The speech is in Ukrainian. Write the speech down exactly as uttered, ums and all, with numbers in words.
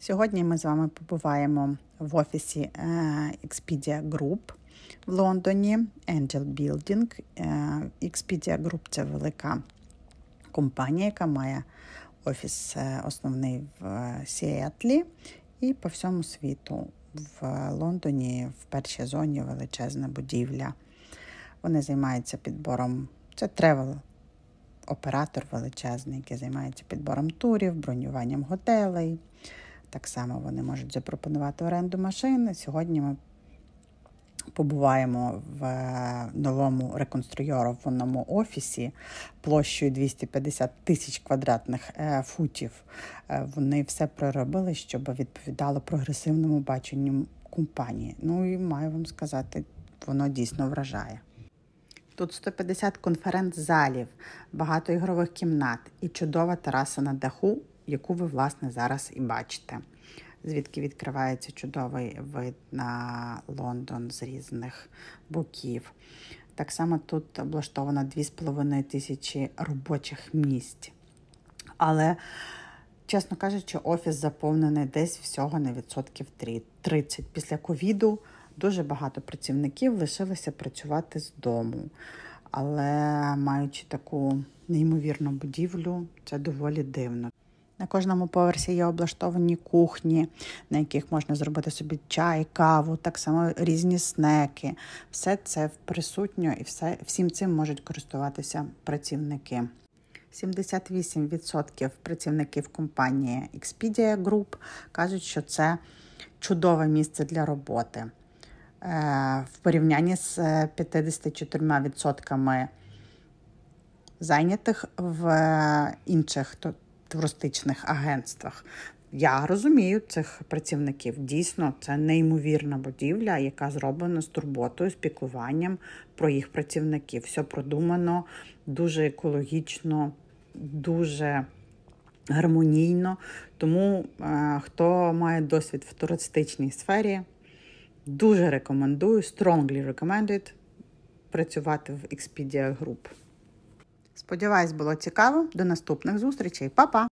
Сьогодні ми з вами побуваємо в офісі Expedia Group в Лондоні, Angel Building. Expedia Group – це велика компанія, яка має офіс основний в Сіетлі і по всьому світу. В Лондоні в першій зоні величезна будівля. Вони займаються підбором, це тревел-оператор величезний, який займається підбором турів, бронюванням готелей. Так само вони можуть запропонувати оренду машин. Сьогодні ми побуваємо в новому реконструйованому офісі площею двісті п'ятдесят тисяч квадратних футів. Вони все проробили, щоб відповідало прогресивному баченню компанії. Ну і маю вам сказати, воно дійсно вражає. Тут сто п'ятдесят конференц-залів, багато ігрових кімнат і чудова тераса на даху, яку ви, власне, зараз і бачите, звідки відкривається чудовий вид на Лондон з різних боків. Так само тут облаштовано дві з половиною тисячі робочих місць. Але, чесно кажучи, офіс заповнений десь всього на відсотків тридцять. Після ковіду дуже багато працівників лишилися працювати з дому. Але маючи таку неймовірну будівлю, це доволі дивно. На кожному поверсі є облаштовані кухні, на яких можна зробити собі чай, каву, так само різні снеки. Все це присутньо і все, всім цим можуть користуватися працівники. сімдесят вісім відсотків працівників компанії Expedia Group кажуть, що це чудове місце для роботи. В порівнянні з п'ятдесят чотири відсотками зайнятих в інших туристичних агентствах. Я розумію цих працівників. Дійсно, це неймовірна будівля, яка зроблена з турботою, з піклуванням про їх працівників. Все продумано, дуже екологічно, дуже гармонійно. Тому, е, хто має досвід в туристичній сфері, дуже рекомендую, strongly recommended працювати в Expedia Group. Сподіваюсь, було цікаво. До наступних зустрічей. Па-па!